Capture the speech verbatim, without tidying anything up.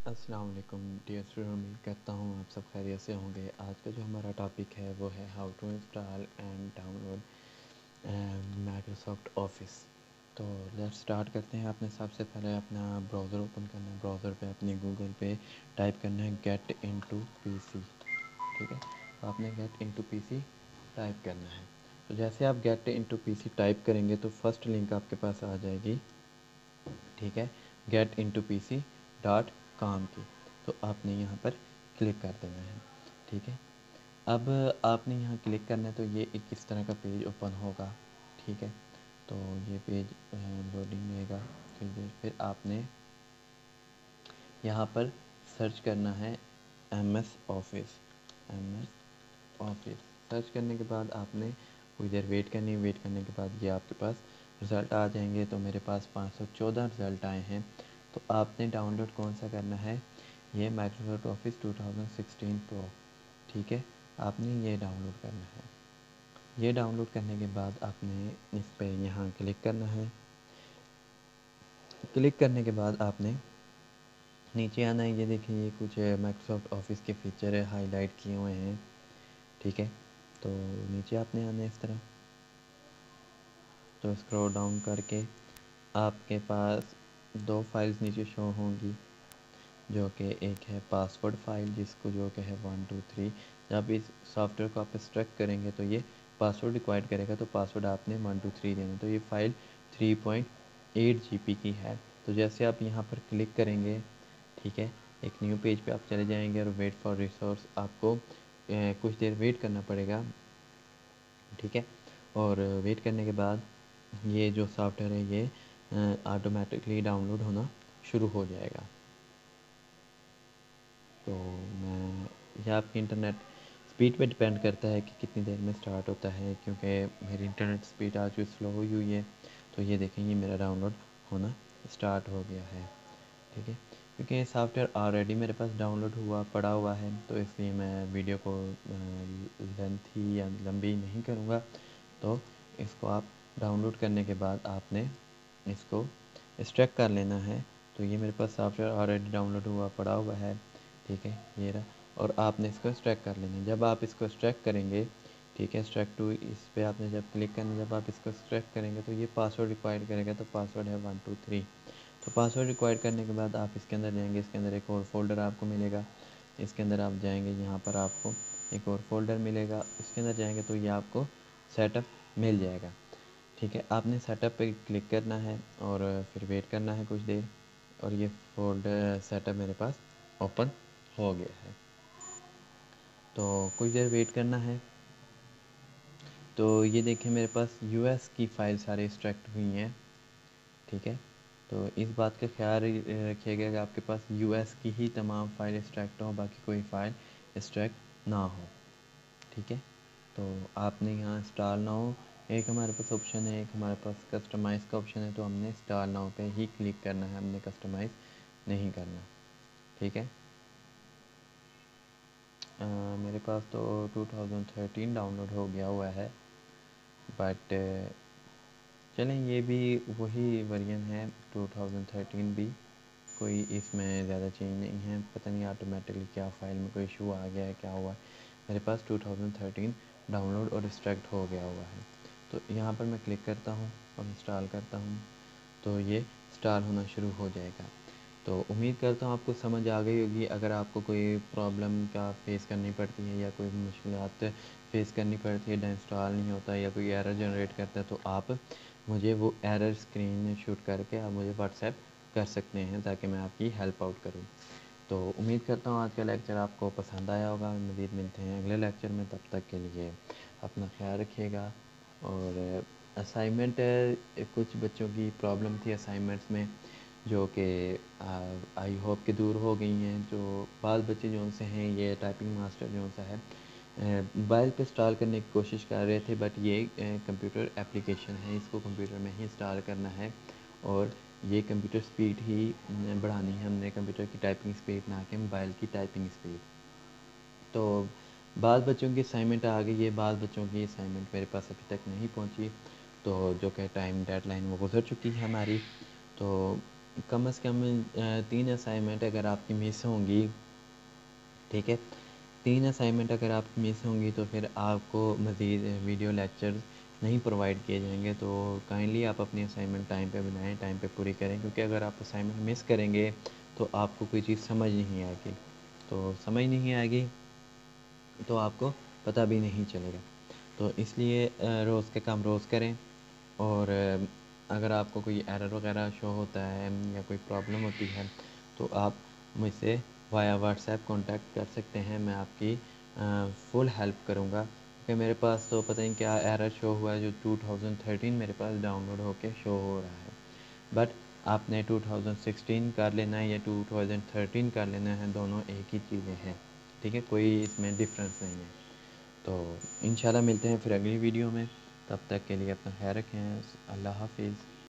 अस्सलाम वालेकुम dear student, उम्मीद करता हूँ आप सब खैरियत से होंगे। आज का जो हमारा टॉपिक है वो है how to install and download Microsoft Office. तो लेट्स स्टार्ट करते हैं। आपने सबसे पहले अपना ब्राउज़र ओपन करना है। ब्राउज़र पे अपनी गूगल पे टाइप करना है गेट इनटू पीसी। ठीक है, तो आपने गेट इनटू पीसी टाइप करना है। तो जैसे आप गेट इनटू पीसी टाइप करेंगे तो फर्स्ट लिंक आपके पास आ जाएगी, ठीक है, get into P C dot com की। तो आपने यहाँ पर क्लिक कर देना है। ठीक है, अब आपने यहाँ क्लिक करना है तो ये एक इस तरह का पेज ओपन होगा। ठीक है, तो ये पेज लोडिंग लेगा फिर देर फिर आपने यहाँ पर सर्च करना है M S Office. M S Office search करने के बाद आपने कुछ देर वेट करनी। वेट करने के बाद ये आपके पास रिज़ल्ट आ जाएंगे। तो मेरे पास पाँच सौ चौदह रिज़ल्ट आए हैं। तो आपने डाउनलोड कौन सा करना है, ये Microsoft Office two thousand sixteen pro. ठीक है, आपने ये डाउनलोड करना है। ये डाउनलोड करने के बाद आपने इस पर यहाँ क्लिक करना है। क्लिक करने के बाद आपने नीचे आना है। ये देखिए, ये कुछ माइक्रोसॉफ्ट ऑफिस के फीचर है हाईलाइट किए हुए हैं। ठीक है, तो नीचे आपने आना है इस तरह। तो स्क्रॉल डाउन करके आपके पास दो फाइल्स नीचे शो होंगी, जो कि एक है पासवर्ड फाइल, जिसको जो कि है वन टू थ्री। जब इस सॉफ्टवेयर को आप एक्सट्रैक्ट करेंगे तो ये पासवर्ड रिक्वायर्ड करेगा, तो पासवर्ड आपने वन टू थ्री देना। तो ये file three point eight G B की है। तो जैसे आप यहाँ पर क्लिक करेंगे, ठीक है, एक न्यू पेज पे आप चले जाएंगे और वेट फॉर रिसोर्स, आपको ए, कुछ देर वेट करना पड़ेगा। ठीक है, और वेट करने के बाद ये जो सॉफ्टवेयर है ये ऑटोमेटिकली डाउनलोड होना शुरू हो जाएगा। तो मैं यह आपकी इंटरनेट स्पीड पे डिपेंड करता है कि कितनी देर में स्टार्ट होता है, क्योंकि मेरी इंटरनेट स्पीड आज भी स्लो हुई हुई है। तो ये देखें, ये मेरा डाउनलोड होना स्टार्ट हो गया है। ठीक है, क्योंकि ये सॉफ्टवेयर ऑलरेडी मेरे पास डाउनलोड हुआ पड़ा हुआ है, तो इसलिए मैं वीडियो को लेंथी या लंबी नहीं करूँगा। तो इसको आप डाउनलोड करने के बाद आपने इसको एक्सट्रैक्ट कर लेना है। तो ये मेरे पास सॉफ्टवेयर ऑलरेडी डाउनलोड हुआ पड़ा हुआ है। ठीक है, ये रहा, और आपने इसको एक्सट्रैक्ट कर लेना है। जब आप इसको एक्सट्रैक्ट करेंगे, ठीक है, एक्सट्रैक्ट टू, इस पर आपने जब क्लिक करना, जब आप इसको एक्सट्रैक्ट करेंगे तो ये पासवर्ड रिक्वायर्ड करेगा। तो पासवर्ड है वन टू थ्री। तो पासवर्ड रिक्वायर्ड करने के बाद आप इसके अंदर जाएंगे। इसके अंदर एक और फोल्डर आपको मिलेगा। इसके अंदर आप जाएंगे, यहाँ पर आपको एक और फोल्डर मिलेगा। इसके अंदर जाएंगे तो ये आपको सेटअप मिल जाएगा। ठीक है, आपने सेटअप पे क्लिक करना है और फिर वेट करना है कुछ देर, और ये फोल्डर सेटअप मेरे पास ओपन हो गया है। तो कुछ देर वेट करना है। तो ये देखिए, मेरे पास यूएस की फ़ाइल सारी एक्सट्रैक्ट हुई हैं। ठीक है, तो इस बात का ख्याल रखिएगा कि आपके पास यूएस की ही तमाम फ़ाइल एक्सट्रैक्ट हो, बाकी कोई फ़ाइल एक्सट्रैक्ट ना हो। ठीक है, तो आपने यहाँ इंस्टॉल नाउ, एक हमारे पास ऑप्शन है, एक हमारे पास कस्टमाइज़ का ऑप्शन है। तो हमने इंस्टॉल नाउ पे ही क्लिक करना है, हमने कस्टमाइज़ नहीं करना। ठीक है, आ, मेरे पास तो टू थाउज़ेंड थर्टीन डाउनलोड हो गया हुआ है, बट चलें, ये भी वही वर्जन है टू थाउज़ेंड थर्टीन भी, कोई इसमें ज़्यादा चेंज नहीं है। पता नहीं ऑटोमेटिकली क्या फ़ाइल में कोई इशू आ गया है, क्या हुआ है। मेरे पास टू थाउज़ेंड थर्टीन डाउनलोड और एक्सट्रैक्ट हो गया हुआ है। तो यहाँ पर मैं क्लिक करता हूँ और इंस्टॉल करता हूँ, तो ये इंस्टॉल होना शुरू हो जाएगा। तो उम्मीद करता हूँ आपको समझ आ गई होगी। अगर आपको कोई प्रॉब्लम का फेस करनी पड़ती है या कोई मुश्किलात फेस करनी पड़ती है, इंस्टॉल नहीं होता या कोई एरर जनरेट करता है, तो आप मुझे वो एरर स्क्रीन शूट करके आप मुझे व्हाट्सएप कर सकते हैं, ताकि मैं आपकी हेल्प आउट करूँ। तो उम्मीद करता हूँ आज का लेक्चर आपको पसंद आया होगा। मज़ीद मिलते हैं अगले लेक्चर में, तब तक के लिए अपना ख्याल रखिएगा। और असाइनमेंट, कुछ बच्चों की प्रॉब्लम थी असाइनमेंट्स में, जो कि आई होप कि दूर हो गई हैं। जो बाल बच्चे जो से हैं, ये टाइपिंग मास्टर जो सा है मोबाइल पे इंस्टॉल करने की कोशिश कर रहे थे, बट ये कंप्यूटर एप्लीकेशन है, इसको कंप्यूटर में ही इंस्टॉल करना है, और ये कंप्यूटर स्पीड ही बढ़ानी है हमने, कंप्यूटर की टाइपिंग स्पीड ना कि मोबाइल की टाइपिंग स्पीड। तो बाद बच्चों की असाइनमेंट आ गई है, बाद बच्चों की असाइनमेंट मेरे पास अभी तक नहीं पहुंची, तो जो कि टाइम डेडलाइन वो गुजर चुकी है हमारी। तो कम से कम तीन असाइनमेंट अगर आपकी मिस होंगी, ठीक है, तीन असाइनमेंट अगर आपकी मिस होंगी तो फिर आपको मज़ीद वीडियो लेक्चर नहीं प्रोवाइड किए जाएंगे। तो काइंडली आप अपनी असाइनमेंट टाइम पे बनाएं, टाइम पे पूरी करें, क्योंकि अगर आप असाइनमेंट मिस करेंगे तो आपको कोई चीज़ समझ नहीं आएगी, तो समझ नहीं आएगी तो आपको पता भी नहीं चलेगा। तो इसलिए रोज़ के काम रोज़ करें। और अगर आपको कोई एरर वगैरह शो होता है या कोई प्रॉब्लम होती है तो आप मुझसे वाया व्हाट्सएप कांटेक्ट कर सकते हैं, मैं आपकी फुल हेल्प करूँगा। क्योंकि मेरे पास तो पता नहीं क्या एरर शो हुआ है, जो टू थाउज़ेंड थर्टीन मेरे पास डाउनलोड होके शो हो रहा है। बट आपने टू थाउज़ेंड सिक्सटीन कर लेना है या टू थाउज़ेंड थर्टीन कर लेना है, दोनों एक ही चीज़ें हैं, ठीक है, कोई इसमें डिफरेंस नहीं है। तो इंशाल्लाह मिलते हैं फिर अगली वीडियो में, तब तक के लिए अपना ख्याल रखें। अल्लाह हाफिज़।